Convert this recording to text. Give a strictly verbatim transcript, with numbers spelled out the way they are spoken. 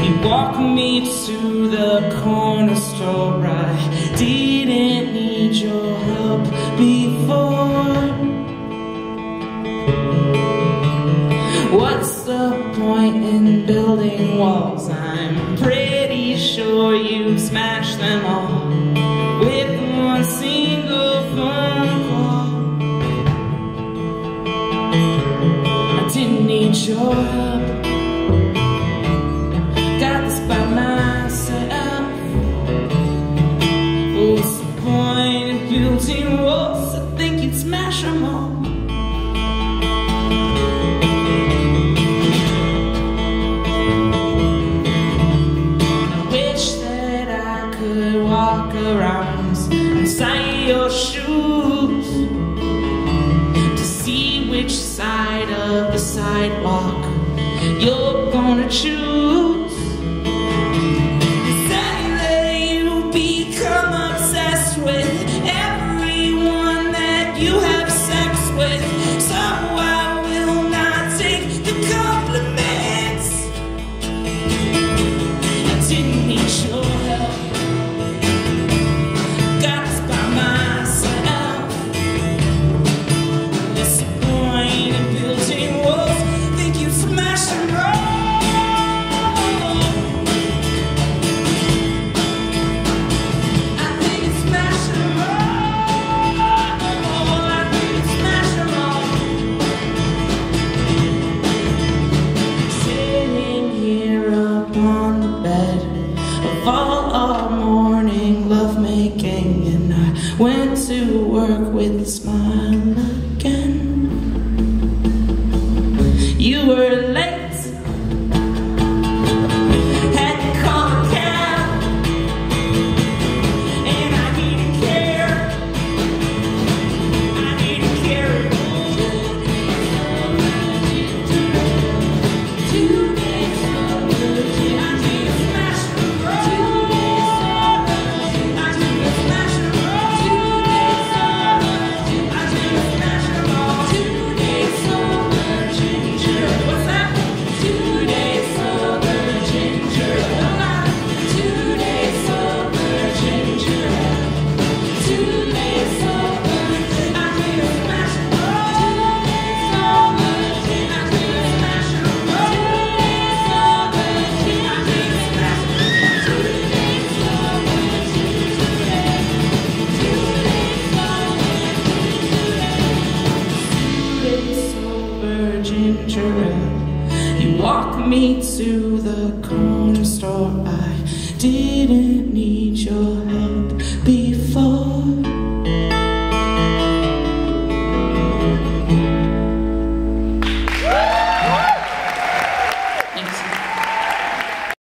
You walked me to the corner store. I didn't need your help before. What's the point in building walls? I'm pretty sure you smashed them all with one single phone call. I didn't need your help, got this by myself. What's the point in building walls? I think you'd smash them all. Walk around inside your shoes to see which side of the sidewalk you're gonna choose. Say that you become obsessed with everyone that you have sex with, so I will not take the compliments. I didn't need your help, all our morning lovemaking, and I went to work with a smile again. You were late, had to call a cab, and I didn't care, I didn't care. Two days of virgin, I didn't smash the road. I didn't smash the road. Two days of virgin, I didn't smash the road. Two days of virgin. What's that? Two days of virgin. Two days of virgin. Two days of virgin, I didn't smash the road. Two days of virgin, I didn't smash the road. Two days of virgin, I didn't smash the road. Two days of virgin. Two days of virgin. You walked me to the corner store. I didn't need your